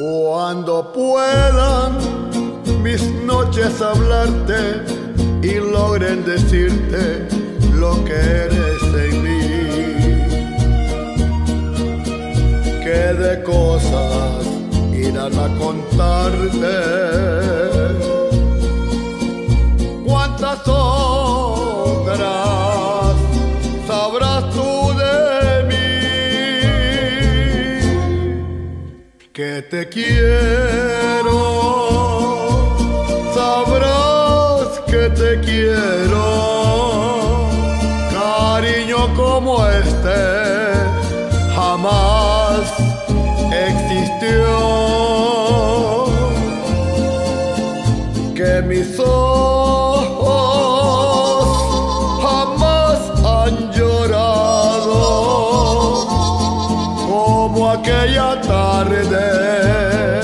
Cuando puedan mis noches hablarte y logren decirte lo que eres en mí, que de cosas irán a contarte, cuántas otras sabrás tú de mí, que te quiero, sabrás que te quiero, cariño como este jamás existió, que mis ojos jamás han llorado como aquella tarde